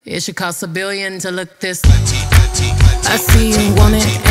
It should cost $1 billion to look this. I see you want it